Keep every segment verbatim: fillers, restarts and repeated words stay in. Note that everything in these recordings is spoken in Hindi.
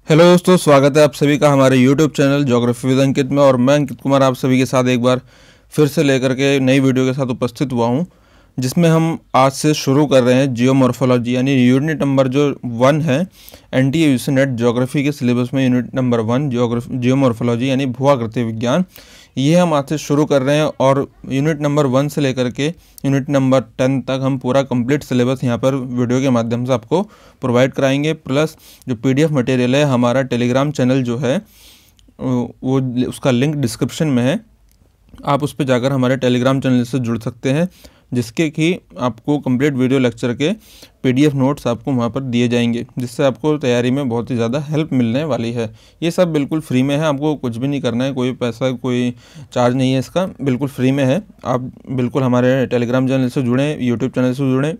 हेलो दोस्तों, स्वागत है आप सभी का हमारे YouTube channel geography with Ankit में। और मैं अंकित कुमार आप सभी के साथ एक बार फिर से लेकर के नई वीडियो के साथ उपस्थित हुआ हूं, जिसमें हम आज से शुरू कर रहे हैं जियोमॉर्फोलॉजी यानी यूनिट नंबर जो वन है एनटीए यूजीसी नेट ज्योग्राफी के सिलेबस में। Unit number one geography geomorphology यानी भूआकृति विज्ञान, ये हम आज से शुरू कर रहे हैं। और यूनिट नंबर वन से लेकर के यूनिट नंबर टेन तक हम पूरा कंप्लीट सिलेबस यहाँ पर वीडियो के माध्यम से आपको प्रोवाइड कराएंगे। प्लस जो पीडीएफ मटेरियल है, हमारा टेलीग्राम चैनल जो है वो उसका लिंक डिस्क्रिप्शन में है, आप उस पर जाकर हमारे टेलीग्राम चैनल से जुड़ सकते हैं, जिसके कि आपको कंप्लीट वीडियो लेक्चर के पीडीएफ नोट्स आपको वहाँ पर दिए जाएंगे, जिससे आपको तैयारी में बहुत ही ज़्यादा हेल्प मिलने वाली है। ये सब बिल्कुल फ्री में है, आपको कुछ भी नहीं करना है, कोई पैसा कोई चार्ज नहीं है इसका, बिल्कुल फ्री में है। आप बिल्कुल हमारे टेलीग्राम चैनल से जुड़ें, यूट्यूब चैनल से जुड़ें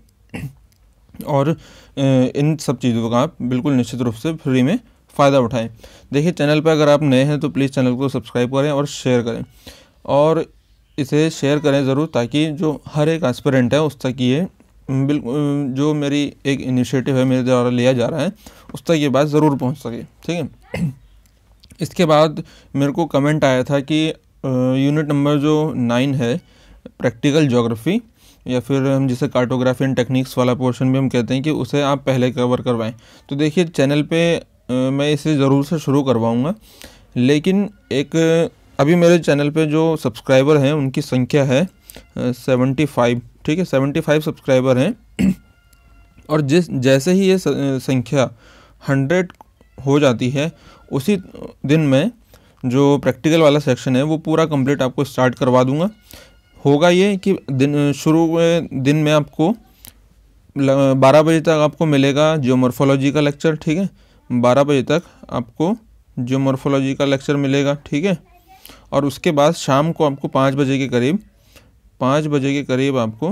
और इन सब चीज़ों का आप बिल्कुल निश्चित रूप से फ्री में फ़ायदा उठाएँ। देखिए, चैनल पर अगर आप नए हैं तो प्लीज़ चैनल को सब्सक्राइब करें और शेयर करें, और इसे शेयर करें ज़रूर, ताकि जो हर एक एस्पिरेंट है उस तक ये बिल्कुल जो मेरी एक इनिशिएटिव है मेरे द्वारा लिया जा रहा है उस तक ये बात ज़रूर पहुंच सके। ठीक है। इसके बाद मेरे को कमेंट आया था कि यूनिट नंबर जो नाइन है प्रैक्टिकल ज्योग्राफी, या फिर हम जिसे कार्टोग्राफी एंड टेक्निक्स वाला पोर्शन भी हम कहते हैं, कि उसे आप पहले कवर करवाएं। तो देखिए, चैनल पे मैं इसे ज़रूर से शुरू करवाऊँगा, लेकिन एक अभी मेरे चैनल पे जो सब्सक्राइबर हैं उनकी संख्या है सेवेंटी फाइव। ठीक है, सेवेंटी फाइव सब्सक्राइबर हैं। और जिस जैसे ही ये संख्या हंड्रेड हो जाती है, उसी दिन में जो प्रैक्टिकल वाला सेक्शन है वो पूरा कंप्लीट आपको स्टार्ट करवा दूंगा। होगा ये कि दिन शुरू दिन में आपको बारह बजे तक आपको मिलेगा जियोमॉर्फोलॉजी का लेक्चर। ठीक है, बारह बजे तक आपको जियोमॉर्फोलॉजी का लेक्चर मिलेगा। ठीक है, और उसके बाद शाम को आपको पाँच बजे के करीब पाँच बजे के करीब आपको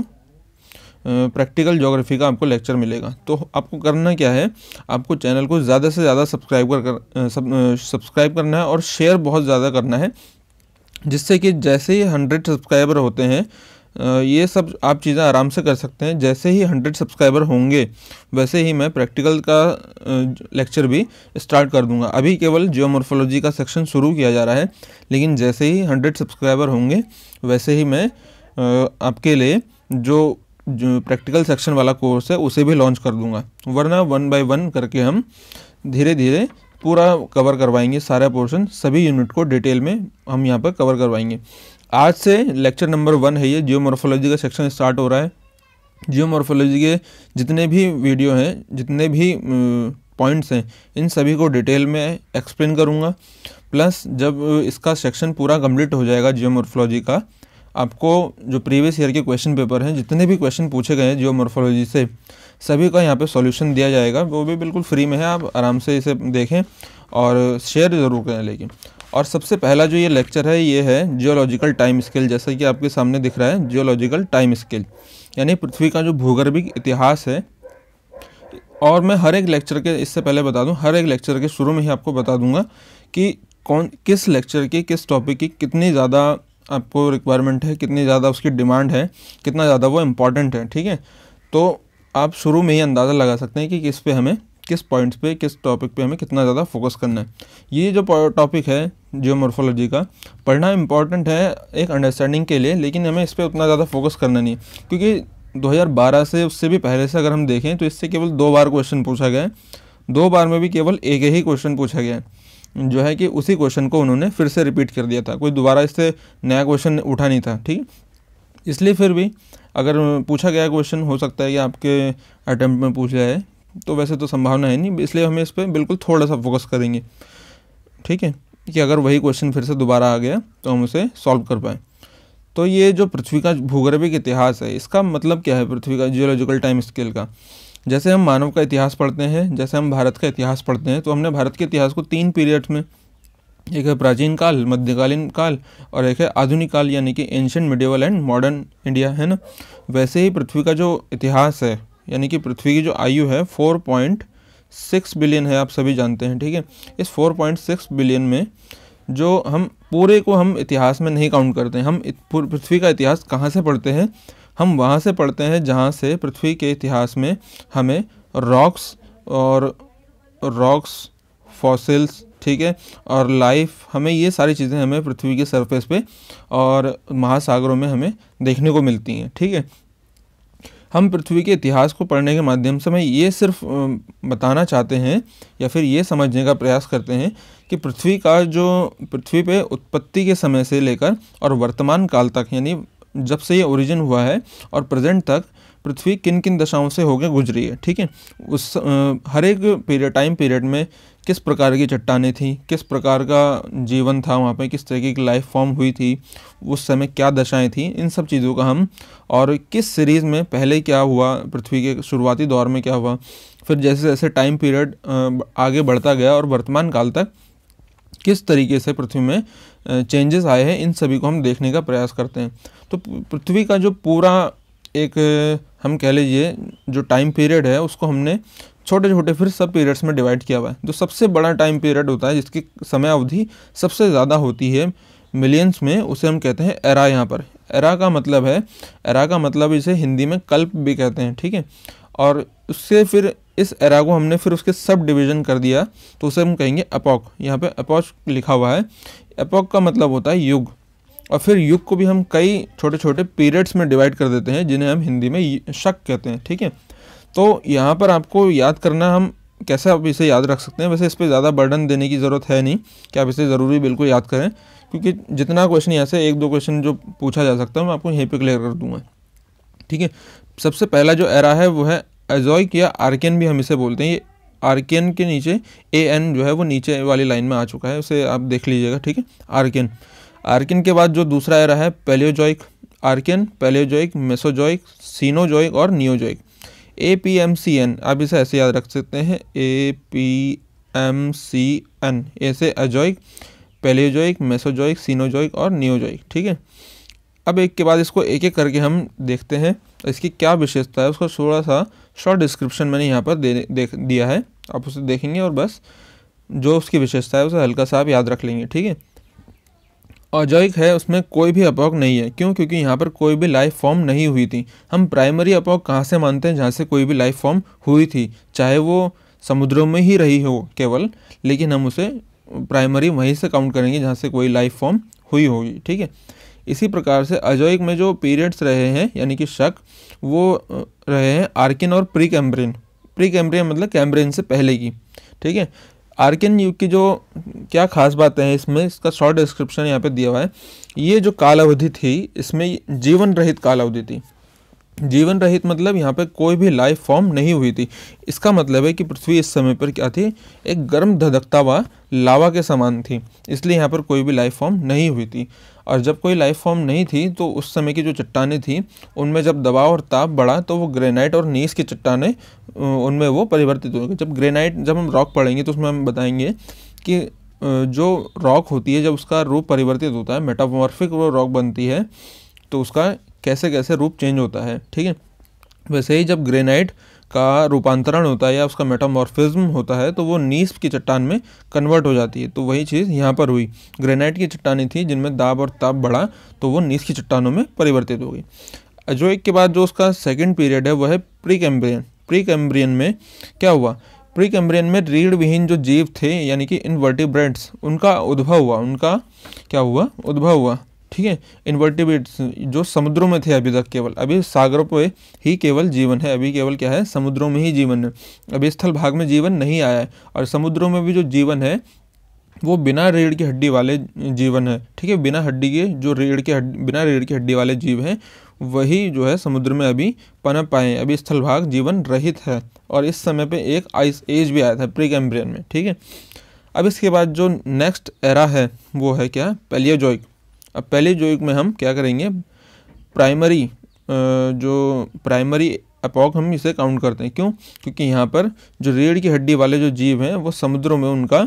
प्रैक्टिकल ज्योग्राफी का आपको लेक्चर मिलेगा। तो आपको करना क्या है, आपको चैनल को ज़्यादा से ज़्यादा सब्सक्राइब कर सब सब्सक्राइब करना है और शेयर बहुत ज़्यादा करना है, जिससे कि जैसे ही हंड्रेड सब्सक्राइबर होते हैं, ये सब आप चीज़ें आराम से कर सकते हैं। जैसे ही हंड्रेड सब्सक्राइबर होंगे वैसे ही मैं प्रैक्टिकल का लेक्चर भी स्टार्ट कर दूंगा। अभी केवल जियोमॉर्फोलॉजी का सेक्शन शुरू किया जा रहा है, लेकिन जैसे ही हंड्रेड सब्सक्राइबर होंगे वैसे ही मैं आपके लिए जो जो प्रैक्टिकल सेक्शन वाला कोर्स है उसे भी लॉन्च कर दूंगा। वरना वन बाय वन करके हम धीरे धीरे पूरा कवर करवाएंगे, सारा पोर्शन सभी यूनिट को डिटेल में हम यहाँ पर कवर करवाएंगे। आज से लेक्चर नंबर वन है, ये जियोमॉर्फोलॉजी का सेक्शन स्टार्ट हो रहा है। जियोमॉर्फोलॉजी के जितने भी वीडियो हैं, जितने भी पॉइंट्स हैं, इन सभी को डिटेल में एक्सप्लेन करूँगा। प्लस जब इसका सेक्शन पूरा कंप्लीट हो जाएगा जियोमॉर्फोलॉजी का, आपको जो प्रीवियस ईयर के क्वेश्चन पेपर हैं, जितने भी क्वेश्चन पूछे गए हैं जियोमॉर्फोलॉजी से, सभी का यहाँ पे सॉल्यूशन दिया जाएगा। वो भी बिल्कुल फ्री में है, आप आराम से इसे देखें और शेयर ज़रूर करें। लेकिन और सबसे पहला जो ये लेक्चर है ये है जियोलॉजिकल टाइम स्केल। जैसा कि आपके सामने दिख रहा है, जियोलॉजिकल टाइम स्केल यानी पृथ्वी का जो भूगर्भिक इतिहास है। और मैं हर एक लेक्चर के, इससे पहले बता दूं, हर एक लेक्चर के शुरू में ही आपको बता दूंगा कि कौन किस लेक्चर की किस टॉपिक की कितनी ज़्यादा आपको रिक्वायरमेंट है, कितनी ज़्यादा उसकी डिमांड है, कितना ज़्यादा वो इम्पॉर्टेंट है। ठीक है, तो आप शुरू में ही अंदाज़ा लगा सकते हैं कि किस पे हमें, किस पॉइंट्स पे, किस टॉपिक पे हमें कितना ज़्यादा फोकस करना है। ये जो टॉपिक है जियोमॉर्फोलॉजी का, पढ़ना इम्पॉर्टेंट है एक अंडरस्टैंडिंग के लिए, लेकिन हमें इस पर उतना ज़्यादा फोकस करना नहीं है, क्योंकि दो हज़ार बारह से, उससे भी पहले से अगर हम देखें तो इससे केवल दो बार क्वेश्चन पूछा गया है। दो बार में भी केवल एक ही क्वेश्चन पूछा गया है, जो है कि उसी क्वेश्चन को उन्होंने फिर से रिपीट कर दिया था, कोई दोबारा इससे नया क्वेश्चन उठा नहीं था। ठीक, इसलिए फिर भी अगर पूछा गया क्वेश्चन, हो सकता है कि आपके अटेम्प्ट में पूछ जाए, तो वैसे तो संभावना है नहीं, इसलिए हमें इस पर बिल्कुल थोड़ा सा फोकस करेंगे। ठीक है, कि अगर वही क्वेश्चन फिर से दोबारा आ गया तो हम उसे सॉल्व कर पाएँ। तो ये जो पृथ्वी का भूगर्भिक इतिहास है, इसका मतलब क्या है पृथ्वी का जियोलॉजिकल टाइम स्केल का? जैसे हम मानव का इतिहास पढ़ते हैं, जैसे हम भारत का इतिहास पढ़ते हैं, तो हमने भारत के इतिहास को तीन पीरियड्स में, एक है प्राचीन काल, मध्यकालीन काल और एक है आधुनिक काल, यानी कि ancient, medieval and modern India, है ना। वैसे ही पृथ्वी का जो इतिहास है, यानी कि पृथ्वी की जो आयु है फोर पॉइंट सिक्स बिलियन है, आप सभी जानते हैं। ठीक है, इस फोर पॉइंट सिक्स बिलियन में जो हम पूरे को हम इतिहास में नहीं काउंट करते हैं। हम पृथ्वी का इतिहास कहाँ से पढ़ते हैं? हम वहाँ से पढ़ते हैं जहाँ से पृथ्वी के इतिहास में हमें रॉक्स और रॉक्स फॉसिल्स, ठीक है, और लाइफ, हमें ये सारी चीज़ें हमें पृथ्वी के सरफेस पे और महासागरों में हमें देखने को मिलती हैं, ठीक है। हम पृथ्वी के इतिहास को पढ़ने के माध्यम से हम ये सिर्फ बताना चाहते हैं या फिर ये समझने का प्रयास करते हैं कि पृथ्वी का जो पृथ्वी पे उत्पत्ति के समय से लेकर और वर्तमान काल तक, यानी जब से ये ओरिजिन हुआ है और प्रेजेंट तक पृथ्वी किन किन दशाओं से होकर गुजरी है, ठीक है। उस आ, हर एक पीरियड टाइम पीरियड में किस प्रकार की चट्टानें थी, किस प्रकार का जीवन था वहाँ पे, किस तरीके की लाइफ फॉर्म हुई थी, उस समय क्या दशाएं थी, इन सब चीज़ों का हम, और किस सीरीज़ में पहले क्या हुआ, पृथ्वी के शुरुआती दौर में क्या हुआ, फिर जैसे जैसे टाइम पीरियड आगे बढ़ता गया और वर्तमान काल तक किस तरीके से पृथ्वी में चेंजेस आए हैं, इन सभी को हम देखने का प्रयास करते हैं। तो पृथ्वी का जो पूरा एक हम कह लीजिए जो टाइम पीरियड है उसको हमने छोटे छोटे फिर सब पीरियड्स में डिवाइड किया हुआ है। जो सबसे बड़ा टाइम पीरियड होता है जिसकी समय अवधि सबसे ज़्यादा होती है मिलियंस में, उसे हम कहते हैं एरा। यहाँ पर एरा का मतलब है, एरा का मतलब इसे हिंदी में कल्प भी कहते हैं, ठीक है। और उससे फिर इस एरा को हमने फिर उसके सब डिवीज़न कर दिया तो उसे हम कहेंगे एपॉक। यहाँ पे एपॉक लिखा हुआ है। एपॉक का मतलब होता है युग, और फिर युग को भी हम कई छोटे छोटे पीरियड्स में डिवाइड कर देते हैं जिन्हें हम हिंदी में शक कहते हैं, ठीक है। तो यहाँ पर आपको याद करना, हम कैसे आप इसे याद रख सकते हैं, वैसे इस पर ज़्यादा बर्डन देने की ज़रूरत है नहीं कि आप इसे ज़रूरी बिल्कुल याद करें, क्योंकि जितना क्वेश्चन यहाँ से एक दो क्वेश्चन जो पूछा जा सकता है मैं आपको यहीं पे क्लियर कर दूंगा, ठीक है। सबसे पहला जो एरा है वो है एजोइक या आर्कियन भी हम इसे बोलते हैं। ये आर्कियन के नीचे ए एन जो है वो नीचे वाली लाइन में आ चुका है, उसे आप देख लीजिएगा, ठीक है। आर्कियन आर्कियन के बाद जो दूसरा एरा है Palaeozoic, Archaean, Palaeozoic, Mesozoic, Cenozoic और Neozoic. A P M C N आप इसे ऐसे याद रख सकते हैं, A P M C N, ऐसे एजोइक, पैलियोजोइक, मेसोजोइक, सीनोजोइक और नियोजोइक, ठीक है। अब एक के बाद इसको एक एक करके हम देखते हैं इसकी क्या विशेषता है, उसका थोड़ा सा शॉर्ट डिस्क्रिप्शन मैंने यहाँ पर दे देख दिया है, आप उसे देखेंगे और बस जो उसकी विशेषता है उसे हल्का सा आप याद रख लेंगे, ठीक है। अजोइक है, उसमें कोई भी एपॉक नहीं है, क्यों? क्योंकि यहाँ पर कोई भी लाइफ फॉर्म नहीं हुई थी। हम प्राइमरी एपॉक कहाँ से मानते हैं? जहाँ से कोई भी लाइफ फॉर्म हुई थी, चाहे वो समुद्रों में ही रही हो केवल, लेकिन हम उसे प्राइमरी वहीं से काउंट करेंगे जहाँ से कोई लाइफ फॉर्म हुई होगी, ठीक है। इसी प्रकार से अजोइक में जो पीरियड्स रहे हैं यानी कि शक, वो रहे हैं आर्कियन और प्री कैम्ब्रियन। प्री कैम्ब्रियन मतलब कैम्ब्रियन से पहले की, ठीक है। आर्कियन युग की जो क्या खास बातें हैं इसमें, इसका शॉर्ट डिस्क्रिप्शन यहाँ पे दिया हुआ है। ये जो काल अवधि थी इसमें जीवन रहित काल अवधि थी। जीवन रहित मतलब यहाँ पे कोई भी लाइफ फॉर्म नहीं हुई थी। इसका मतलब है कि पृथ्वी इस समय पर क्या थी? एक गर्म धधकता हुआ लावा के समान थी, इसलिए यहाँ पर कोई भी लाइफ फॉर्म नहीं हुई थी। और जब कोई लाइफ फॉर्म नहीं थी तो उस समय की जो चट्टानें थी उनमें जब दबाव और ताप बढ़ा तो वो ग्रेनाइट और नीस की चट्टानें उनमें वो परिवर्तित हो गई। जब ग्रेनाइट, जब हम रॉक पढ़ेंगे तो उसमें हम बताएंगे कि जो रॉक होती है जब उसका रूप परिवर्तित होता है, मेटामॉर्फिक वो रॉक बनती है, तो उसका कैसे कैसे रूप चेंज होता है, ठीक है। वैसे ही जब ग्रेनाइट का रूपांतरण होता है या उसका मेटामॉर्फिज्म होता है तो वो नीस की चट्टान में कन्वर्ट हो जाती है। तो वही चीज़ यहाँ पर हुई। ग्रेनाइट की चट्टानें थी जिनमें दाब और ताप बढ़ा तो वो नीस की चट्टानों में परिवर्तित हो गई। अजोइक के बाद जो उसका सेकंड पीरियड है वो है प्री कैम्ब्रियन। प्री कैम्ब्रियन में क्या हुआ? प्री कैम्ब्रियन में रीढ़ विहीन जो जीव थे यानी कि इनवर्टिब्रेट्स, उनका उद्भव हुआ। उनका क्या हुआ? उद्भव हुआ, ठीक है। इन्वर्टिब्रेट्स जो समुद्रों में थे अभी तक, केवल अभी सागरों पे ही केवल जीवन है, अभी केवल क्या है? समुद्रों में ही जीवन है। अभी स्थल भाग में जीवन नहीं आया है। और समुद्रों में भी जो जीवन है वो बिना रीढ़ की हड्डी वाले जीवन है, ठीक है। बिना हड्डी के जो रीढ़ के बिना रीढ़ की हड्डी वाले जीव हैं वही जो है समुद्र में अभी पनप पाए हैं। अभी स्थल भाग जीवन रहित है। और इस समय पे एक आइस एज भी आया था प्री कैम्ब्रियन में, ठीक है। अब इसके बाद जो नेक्स्ट एरा है वो है क्या? पैलियोजोइक। अब पैलियोजोइक में हम क्या करेंगे? प्राइमरी जो प्राइमरी एपॉक हम इसे काउंट करते हैं। क्यों? क्योंकि यहाँ पर जो रीढ़ की हड्डी वाले जो जीव हैं वो समुद्रों में उनका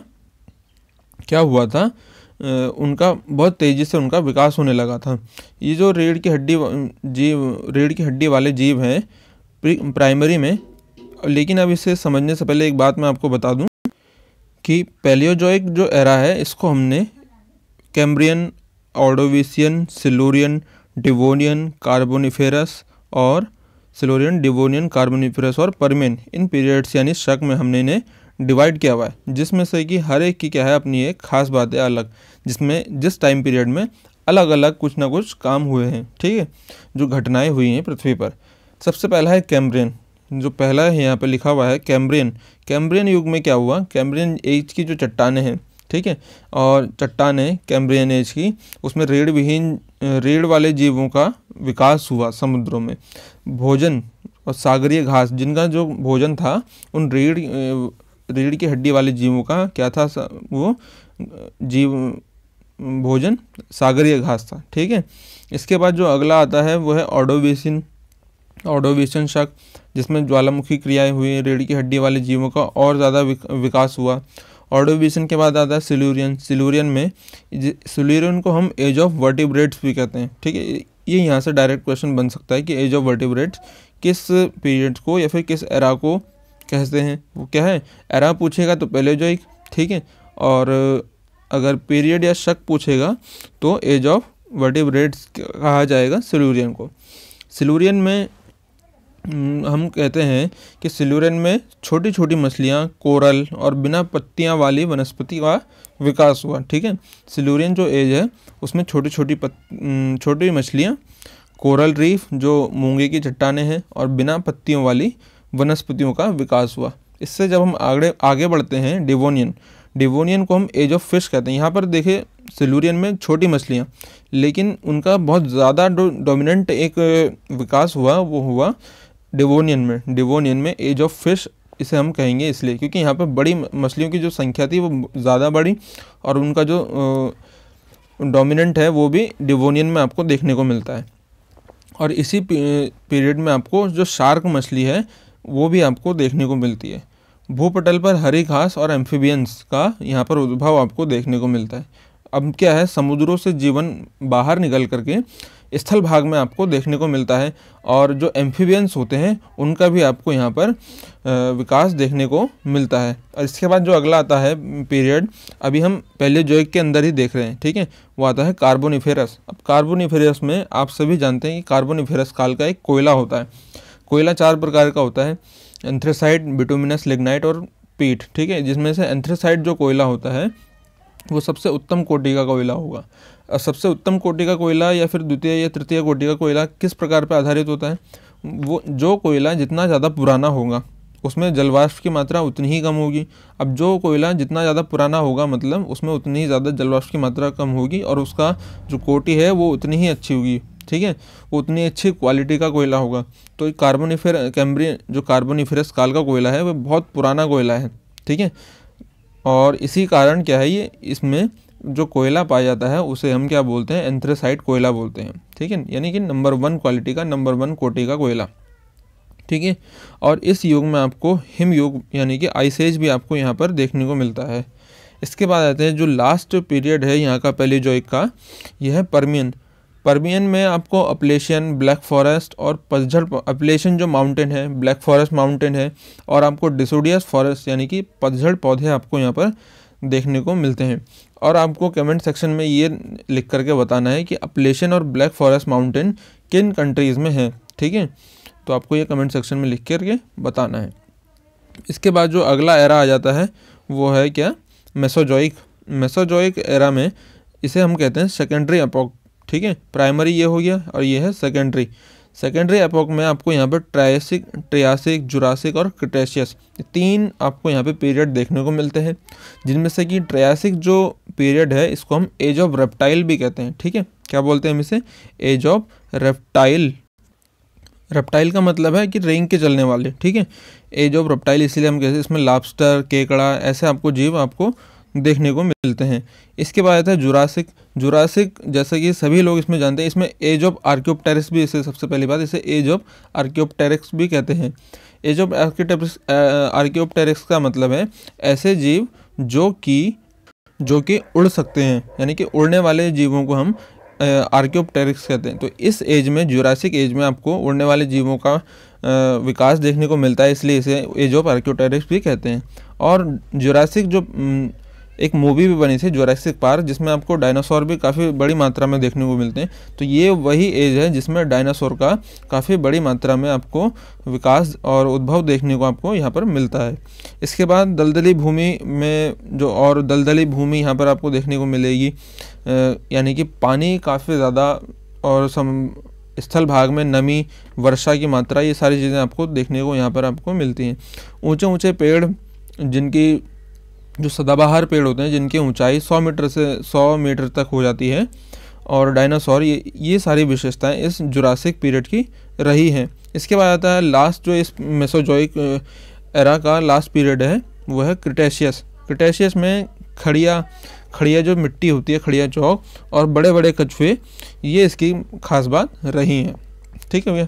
क्या हुआ था? उनका बहुत तेज़ी से उनका विकास होने लगा था। ये जो रीढ़ की हड्डी जीव रीढ़ की हड्डी वाले जीव हैं प्राइमरी में। लेकिन अब इसे समझने से पहले एक बात मैं आपको बता दूं कि पैलियोजोइक जो एरा है इसको हमने Cambrian, Ordovician, Silurian, Devonian, Carboniferous और सिल्यूरियन, डिवोनियन, कार्बोनिफेरस और परमियन, इन पीरियड्स यानी शक में हमने इन्हें डिवाइड किया हुआ है, जिसमें से कि हर एक की क्या है अपनी एक खास बात है अलग, जिसमें जिस टाइम पीरियड में अलग अलग कुछ ना कुछ काम हुए हैं, ठीक है, जो घटनाएं हुई हैं पृथ्वी पर। सबसे पहला है कैम्ब्रियन, जो पहला है यहाँ पे लिखा हुआ है कैम्ब्रियन। कैम्ब्रियन युग में क्या हुआ, कैम्ब्रियन एज की जो चट्टानें हैं, ठीक है, और चट्टानें कैम्ब्रियन एज की, उसमें रीढ़ विहीन रीढ़ वाले जीवों का विकास हुआ समुद्रों में। भोजन और सागरीय घास, जिनका जो भोजन था उन रीढ़ रीढ़ की हड्डी वाले जीवों का क्या था, वो जीव भोजन सागरीय घास था, ठीक है। इसके बाद जो अगला आता है वो है ऑर्डोविशियन ऑर्डोविशियन शक, जिसमें ज्वालामुखी क्रियाएं हुई, रीढ़ की हड्डी वाले जीवों का और ज़्यादा विकास हुआ। ऑर्डोविशियन के बाद आता है सिल्यूरियन। सिल्यूरियन में सिल्यूरियन को हम एज ऑफ वर्टिब्रेट्स भी कहते हैं, ठीक है। ये यहाँ से डायरेक्ट क्वेश्चन बन सकता है कि एज ऑफ वर्टिब्रेट्स किस पीरियड को या फिर किस एरा को कहते हैं, वो क्या है, एरा पूछेगा तो पैलेयोजोइक, ठीक है, और अगर पीरियड या शक पूछेगा तो एज ऑफ वर्टिब्रेट्स कहा जाएगा सिल्यूरियन को। सिल्यूरियन में हम कहते हैं कि सिल्यूरियन में छोटी छोटी मछलियाँ, कोरल और बिना पत्तियाँ वाली वनस्पति का विकास हुआ, ठीक है। सिल्यूरियन जो एज है उसमें छोटी छोटी पत छोटी मछलियाँ, कोरल रीफ जो मूंगे की चट्टानें हैं, और बिना पत्तियों वाली वनस्पतियों का विकास हुआ। इससे जब हम आगे आगे बढ़ते हैं डिवोनियन डिवोनियन को हम एज ऑफ फिश कहते हैं। यहाँ पर देखिए सिल्यूरियन में छोटी मछलियाँ, लेकिन उनका बहुत ज़्यादा डोमिनेंट एक विकास हुआ, वो हुआ डिवोनियन में। डिवोनियन में एज ऑफ फिश इसे हम कहेंगे इसलिए क्योंकि यहाँ पर बड़ी मछलियों की जो संख्या थी वो ज़्यादा बड़ी, और उनका जो डोमिनेंट है वो भी डिवोनियन में आपको देखने को मिलता है। और इसी पीरियड में आपको जो शार्क मछली है वो भी आपको देखने को मिलती है। भूपटल पर हरी घास और एम्फीबियंस का यहाँ पर उद्भव आपको देखने को मिलता है। अब क्या है, समुद्रों से जीवन बाहर निकल करके स्थल भाग में आपको देखने को मिलता है, और जो एम्फीबियंस होते हैं उनका भी आपको यहाँ पर विकास देखने को मिलता है। और इसके बाद जो अगला आता है पीरियड, अभी हम पैलेयोजोइक के अंदर ही देख रहे हैं, ठीक है, वो आता है कार्बोनिफेरस। अब कार्बोनिफेरस में आप सभी जानते हैं कि कार्बोनिफेरस काल का एक कोयला होता है। कोयला चार प्रकार का होता है, एंथ्रेसाइट, बिटुमिनस, लिग्नाइट और पीट, ठीक है, जिसमें से एंथ्रेसाइट जो कोयला होता है वो सबसे उत्तम कोटि का कोयला होगा। और सबसे उत्तम कोटि का कोयला या फिर द्वितीय या तृतीय कोटि का कोयला किस प्रकार पर आधारित होता है, वो जो कोयला जितना ज़्यादा पुराना होगा उसमें जलवाष्प की मात्रा उतनी ही कम होगी। अब जो कोयला जितना ज़्यादा पुराना होगा मतलब उसमें उतनी ही ज़्यादा जलवाष्प की मात्रा कम होगी, और उसका जो कोटि है वो उतनी ही अच्छी होगी, ठीक है, वो उतनी अच्छी क्वालिटी का कोयला होगा। तो कार्बोनिफेर कैम्ब्रियन जो कार्बोनिफेरस काल का कोयला है वो बहुत पुराना कोयला है, ठीक है, और इसी कारण क्या है, ये इसमें जो कोयला पाया जाता है उसे हम क्या बोलते हैं, एंथ्रेसाइट कोयला बोलते हैं, ठीक है, यानी कि नंबर वन क्वालिटी का, नंबर वन कोटि का कोयला, ठीक है। और इस युग में आपको हिम युग यानी कि आइस एज भी आपको यहाँ पर देखने को मिलता है। इसके बाद आते हैं जो लास्ट पीरियड है यहाँ का पैलेयोजोइक का, यह है परमियन। परमियन में आपको अपलेशियन, ब्लैक फॉरेस्ट और पतझड़, अपलेशियन जो माउंटेन है, ब्लैक फॉरेस्ट माउंटेन है, और आपको डिसोडियस फॉरेस्ट यानी कि पतझड़ पौधे आपको यहाँ पर देखने को मिलते हैं। और आपको कमेंट सेक्शन में ये लिख करके बताना है कि अपलेशियन और ब्लैक फॉरेस्ट माउंटेन किन कंट्रीज़ में है, ठीक है, तो आपको ये कमेंट सेक्शन में लिख करके बताना है। इसके बाद जो अगला एरा आ जाता है वो है क्या, मेसोजोइक। मेसोजोइक एरा में इसे हम कहते हैं सेकेंडरी एपोक, ठीक है, प्राइमरी ये हो गया और ये है सेकेंडरी। सेकेंडरी एपोक में आपको यहाँ पर ट्रायसिक, ट्रियासिक, जुरासिक और क्रिटेशियस तीन आपको यहाँ पे पीरियड देखने को मिलते हैं, जिनमें से कि ट्रियासिक जो पीरियड है इसको हम एज ऑफ रेप्टाइल भी कहते हैं, ठीक है, क्या बोलते हैं हम इसे, एज ऑफ रेप्टाइल। रेप्टाइल का मतलब है कि रेंग के चलने वाले, ठीक है, एज ऑफ रेप्टाइल इसीलिए हम कहते हैं। इसमें लॉबस्टर, केकड़ा ऐसे आपको जीव आपको देखने को मिलते हैं। इसके बाद आता है जुरासिक। जुरासिक जैसा कि सभी लोग इसमें जानते हैं, इसमें एज ऑफ आर्कियोप्टेरिक्स भी, इसे सबसे पहली बात इसे एज ऑफ आर्कियोप्टेरिक्स भी कहते हैं। एज ऑफ आर्कियोप्टेरिक्स आर्कियोप्टेरिक्स का मतलब है ऐसे जीव जो कि जो कि उड़ सकते हैं, यानी कि उड़ने वाले जीवों को हम आर्कियोप्टेरिक्स कहते हैं। तो इस एज में, जुरासिक एज में आपको उड़ने वाले जीवों का आ, विकास देखने को मिलता है, इसलिए इसे एज ऑफ आर्कियोप्टेरिक्स भी कहते हैं। और जुरासिक जो एक मूवी भी बनी थी जुरासिक पार्क, जिसमें आपको डायनासोर भी काफ़ी बड़ी मात्रा में देखने को मिलते हैं। तो ये वही एज है जिसमें डायनासोर का काफ़ी बड़ी मात्रा में आपको विकास और उद्भव देखने को आपको यहाँ पर मिलता है। इसके बाद दलदली भूमि में जो और दलदली भूमि यहाँ पर आपको देखने को मिलेगी, यानी कि पानी काफ़ी ज़्यादा और सम स्थल भाग में नमी, वर्षा की मात्रा, ये सारी चीज़ें आपको देखने को यहाँ पर आपको मिलती हैं। ऊंचे ऊंचे पेड़ जिनकी जो सदाबहार पेड़ होते हैं जिनकी ऊंचाई सौ मीटर से सौ मीटर तक हो जाती है, और डायनासोर, ये ये सारी विशेषताएं इस जुरासिक पीरियड की रही हैं। इसके बाद आता है लास्ट, जो इस मेसोजोइक एरा का लास्ट पीरियड है वो है क्रिटेशियस। क्रिटेशियस में खड़िया खड़िया जो मिट्टी होती है, खड़िया चौक और बड़े बड़े कछुए, ये इसकी खास बात रही हैं। ठीक है भैया।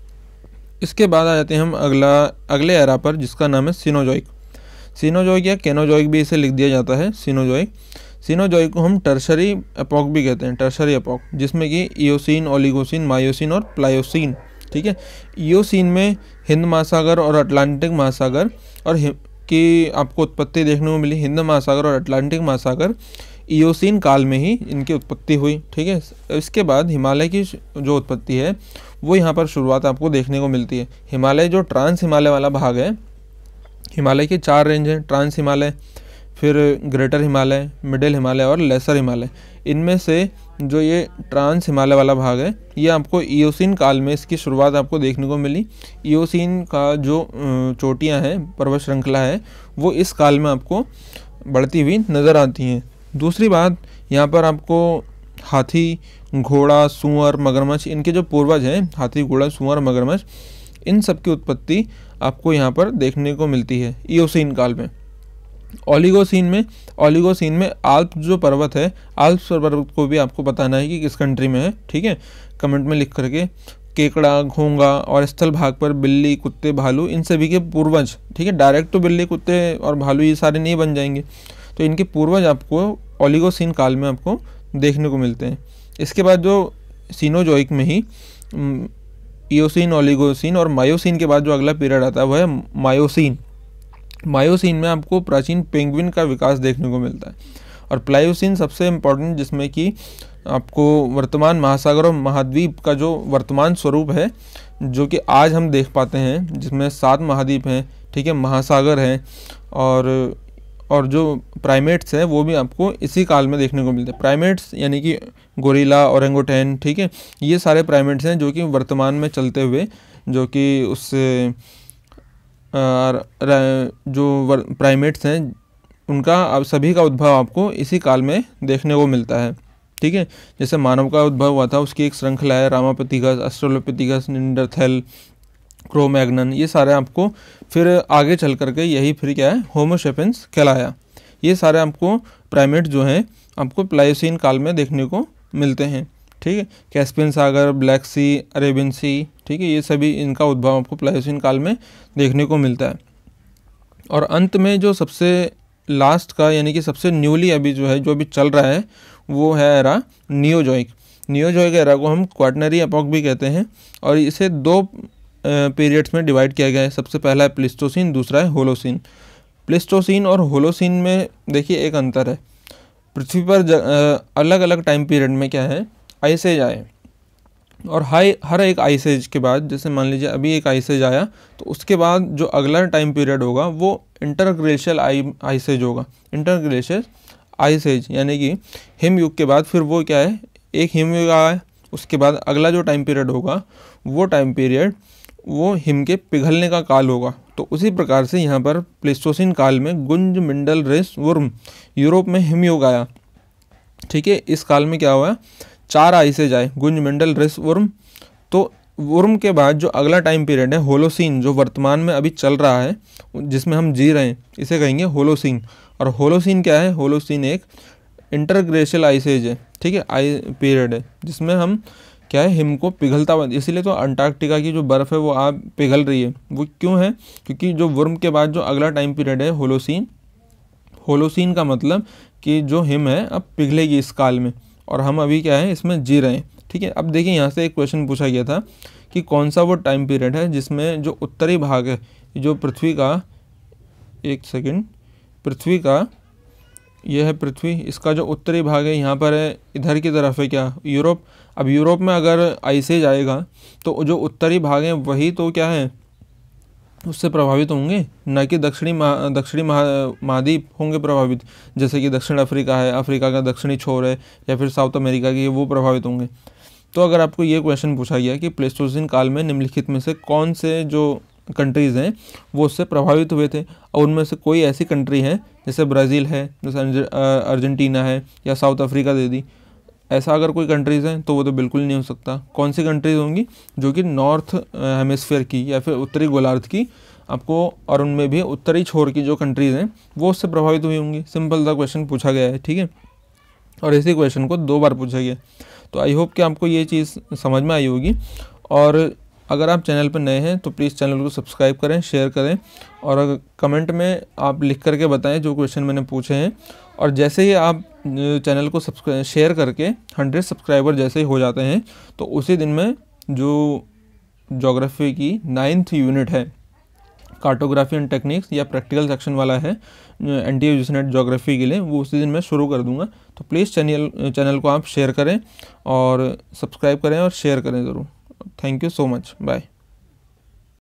इसके बाद आ जाते हैं हम अगला अगले एरा पर, जिसका नाम है सीनोजोइक। सीनोजोइक या केनोजोइक भी इसे लिख दिया जाता है, सीनोजोइक। सीनोजोइक को हम टर्शरी एपॉक भी कहते हैं, टर्शरी एपॉक, जिसमें कि इयोसीन, ओलिगोसीन, मायोसीन और प्लायोसीन। ठीक है। इयोसीन में हिंद महासागर और अटलांटिक महासागर और की आपको उत्पत्ति देखने को मिली। हिंद महासागर और अटलांटिक महासागर इयोसीन काल में ही इनकी उत्पत्ति हुई। ठीक है। इसके बाद हिमालय की जो उत्पत्ति है वो यहाँ पर शुरुआत आपको देखने को मिलती है। हिमालय जो ट्रांस हिमालय वाला भाग है, हिमालय के चार रेंज हैं, ट्रांस हिमालय, फिर ग्रेटर हिमालय, मिडिल हिमालय और लेसर हिमालय। इनमें से जो ये ट्रांस हिमालय वाला भाग है, ये आपको इयोसीन काल में इसकी शुरुआत आपको देखने को मिली। इयोसीन का जो चोटियाँ हैं, पर्वत श्रृंखला है, वो इस काल में आपको बढ़ती हुई नज़र आती हैं। दूसरी बात, यहाँ पर आपको हाथी, घोड़ा, सूअर, मगरमच्छ, इनके जो पूर्वज हैं, हाथी, घोड़ा, सूअर, मगरमच्छ, इन सब की उत्पत्ति आपको यहाँ पर देखने को मिलती है इयोसीन काल में। ओलिगोसीन में ओलिगोसीन में आल्प्स जो पर्वत है, आल्प्स पर्वत को भी आपको बताना है कि किस कंट्री में है। ठीक है, कमेंट में लिख करके। केकड़ा, घोंगा और स्थल भाग पर बिल्ली, कुत्ते, भालू, इन सभी के पूर्वज। ठीक है, डायरेक्ट तो बिल्ली, कुत्ते और भालू ये सारे नहीं बन जाएंगे, तो इनके पूर्वज आपको ओलिगोसीन काल में आपको देखने को मिलते हैं। इसके बाद जो सीनोजोइक में ही इयोसीन, ओलिगोसीन और मायोसीन के बाद जो अगला पीरियड आता है वो है मायोसीन। मायोसीन में आपको प्राचीन पेंगुइन का विकास देखने को मिलता है। और प्लायोसीन सबसे इम्पोर्टेंट, जिसमें कि आपको वर्तमान महासागर और महाद्वीप का जो वर्तमान स्वरूप है, जो कि आज हम देख पाते हैं, जिसमें सात महाद्वीप हैं, ठीक है, महासागर हैं, और और जो प्राइमेट्स हैं वो भी आपको इसी काल में देखने को मिलते हैं। प्राइमेट्स यानी कि गोरिल्ला, ओरेंगुटेन, ठीक है, ये सारे प्राइमेट्स हैं जो कि वर्तमान में चलते हुए, जो कि उससे जो प्राइमेट्स हैं उनका अब सभी का उद्भव आपको इसी काल में देखने को मिलता है। ठीक है, जैसे मानव का उद्भव हुआ था उसकी एक श्रृंखला है, रामापिथिकस, ऑस्ट्रेलोपिथिकस, निएंडरथैल, क्रो-मैग्नन, ये सारे आपको फिर आगे चल करके यही फिर क्या है, होमो सेपियंस कहलाया। ये सारे आपको प्राइमेट जो हैं आपको प्लायोसीन काल में देखने को मिलते हैं। ठीक है, कैस्पियन सागर, ब्लैक सी, अरेबियन सी, ठीक है, ये सभी इनका उद्भव आपको प्लायोसीन काल में देखने को मिलता है। और अंत में जो सबसे लास्ट का, यानी कि सबसे न्यूली अभी जो है, जो अभी चल रहा है, वो है एरा नियोजोइक। नियोजोइक एरा को हम क्वाटरनरी एपॉक भी कहते हैं, और इसे दो पीरियड्स में डिवाइड किया गया है। सबसे पहला है प्लिस्टोसीन, दूसरा है होलोसीन। प्लिस्टोसीन और होलोसीन में देखिए एक अंतर है। पृथ्वी पर अलग अलग टाइम पीरियड में क्या है, आइस एज आए, और हाई हर एक आइस एज के बाद, जैसे मान लीजिए अभी एक आइस एज आया, तो उसके बाद जो अगला टाइम पीरियड होगा वो इंटरग्लेशियल आइस एज होगा। इंटरग्लेशियल आइस एज यानी कि हिमयुग के बाद फिर वो क्या है, एक हिमयुग आया, उसके बाद अगला जो टाइम पीरियड होगा वो टाइम पीरियड वो हिम के पिघलने का काल होगा। तो उसी प्रकार से यहाँ पर प्लेस्टोसिन काल में गुंज मिंडल रेस वुर्म यूरोप में हिमयुग आया। ठीक है, इस काल में क्या हुआ, चार आइसेज आए, गुंज मिंडल रेस वुर्म। तो वुर्म के बाद जो अगला टाइम पीरियड है होलोसीन, जो वर्तमान में अभी चल रहा है, जिसमें हम जी रहे हैं, इसे कहेंगे होलोसीन। और होलोसीन क्या है, होलोसीन एक इंटरग्लेशियल आइसेज है। ठीक है, आई पीरियड है जिसमें हम क्या है, हिम को पिघलता हुआ, इसीलिए तो अंटार्कटिका की जो बर्फ़ है वो आप पिघल रही है। वो क्यों है, क्योंकि जो वुर्म के बाद जो अगला टाइम पीरियड है होलोसीन, होलोसीन का मतलब कि जो हिम है अब पिघलेगी इस काल में, और हम अभी क्या है इसमें जी रहे हैं। ठीक है, अब देखिए यहाँ से एक क्वेश्चन पूछा गया था कि कौन सा वो टाइम पीरियड है जिसमें जो उत्तरी भाग है, जो पृथ्वी का, एक सेकेंड, पृथ्वी का ये है पृथ्वी, इसका जो उत्तरी भाग है यहाँ पर है, इधर की तरफ है क्या, यूरोप। अब यूरोप में अगर आइस एज आएगा तो जो उत्तरी भाग है वही तो क्या है, उससे प्रभावित होंगे, न कि दक्षिणी महा दक्षिणी महा महाद्वीप होंगे प्रभावित, जैसे कि दक्षिण अफ्रीका है, अफ्रीका का दक्षिणी छोर है, या फिर साउथ अमेरिका की, वो प्रभावित होंगे। तो अगर आपको ये क्वेश्चन पूछा गया कि प्लेस्टोसीन काल में निम्नलिखित में से कौन से जो कंट्रीज़ हैं वो उससे प्रभावित हुए थे, और उनमें से कोई ऐसी कंट्री है जैसे ब्राज़ील है, जैसे अर्जेंटीना है, या साउथ अफ्रीका दे दी, ऐसा अगर कोई कंट्रीज़ हैं तो वो तो बिल्कुल नहीं हो सकता। कौन सी कंट्रीज़ होंगी, जो कि नॉर्थ हेमिस्फीयर की या फिर उत्तरी गोलार्ध की आपको, और उनमें भी उत्तरी छोर की जो कंट्रीज़ हैं वो उससे प्रभावित हुई होंगी। सिंपल सा क्वेश्चन पूछा गया है, ठीक है, और इसी क्वेश्चन को दो बार पूछा गया। तो आई होप कि आपको ये चीज़ समझ में आई होगी। और अगर आप चैनल पर नए हैं तो प्लीज़ चैनल को सब्सक्राइब करें, शेयर करें, और अगर कमेंट में आप लिख करके बताएं जो क्वेश्चन मैंने पूछे हैं। और जैसे ही आप चैनल को सब्सक्राइब शेयर करके हंड्रेड सब्सक्राइबर जैसे ही हो जाते हैं तो उसी दिन में जो ज्योग्राफी की नाइन्थ यूनिट है, कार्टोग्राफी एंड टेक्निक्स या प्रैक्टिकल सेक्शन वाला है N T U G C NET geography के लिए, वो उसी दिन मैं शुरू कर दूंगा। तो प्लीज़ चैनल चैनल को आप शेयर करें और सब्सक्राइब करें और शेयर करें ज़रूर। Thank you so much, bye.